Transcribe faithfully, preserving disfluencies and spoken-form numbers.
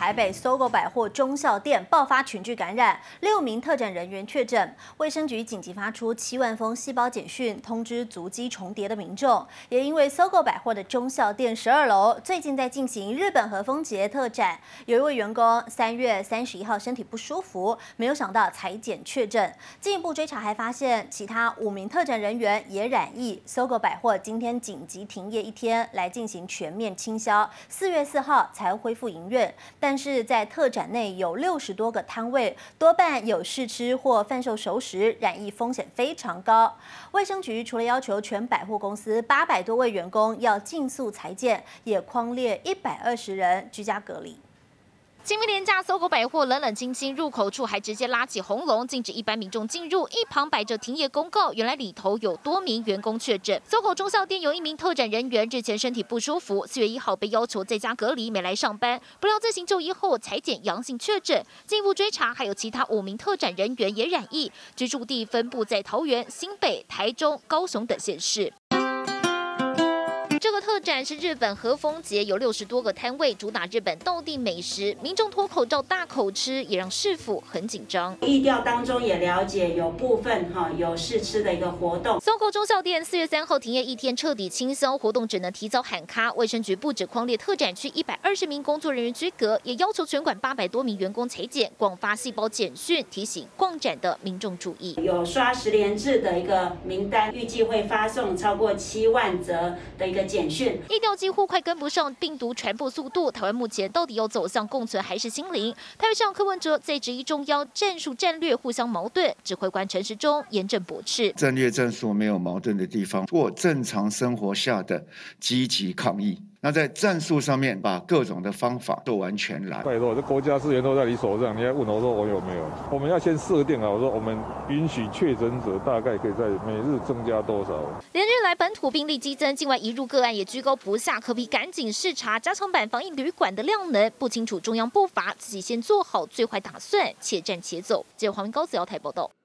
台北搜狗百货忠孝店爆发群聚感染，六名特展人员确诊。卫生局紧急发出七万封细胞简讯，通知足迹重叠的民众。也因为搜狗百货的忠孝店十二楼最近在进行日本和风节特展，有一位员工三月三十一号身体不舒服，没有想到采检确诊。进一步追查还发现其他五名特展人员也染疫。搜狗百货今天紧急停业一天，来进行全面清消。四月四号才恢复营运，但是在特展内有六十多个摊位，多半有试吃或贩售熟食，染疫风险非常高。卫生局除了要求全百货公司八百多位员工要尽速裁减，也匡列一百二十人居家隔离。 清明连假，搜狗百货冷冷清清，入口处还直接拉起红龙，禁止一般民众进入。一旁摆着停业公告，原来里头有多名员工确诊。搜狗忠孝店有一名特展人员日前身体不舒服，四月一号被要求在家隔离，没来上班。不料自行就医后采检阳性确诊，进一步追查，还有其他五名特展人员也染疫，居住地分布在桃园、新北、台中、高雄等县市。这个特展是日本和风节，有六十多个摊位，主打日本道地美食，民众脱口罩大口吃，也让市府很紧张。 疫调当中也了解有部分哈有试吃的一个活动。 搜狗忠孝店四月三号停业一天，彻底清消，活动只能提早喊卡。卫生局不止匡列特展区一百二十名工作人员居隔，也要求全馆八百多名员工裁检，广发细胞简讯，提醒逛展的民众注意。 有刷十连制的一个名单，预计会发送超过七万则的一个简讯。 疫调几乎快跟不上病毒传播速度，台湾目前到底要走向共存还是清零？台北市长柯文哲在质疑中央战术战略互相矛盾，指挥官陈时中严正驳斥： 战略战术没有矛盾的地方，做正常生活下的积极抗疫。那在战术上面，把各种的方法做完全来。 拜托，这国家资源都在你手上，你还问我说我有没有？我们要先设定啊，我说我们允许确诊者大概可以在每日增加多少？ 连日来本土病例激增，境外移入个案也居高不下，可比赶紧视察加强版防疫旅馆的量能。不清楚中央步伐，自己先做好最坏打算，且战且走。记者黄明高子瑶台报道。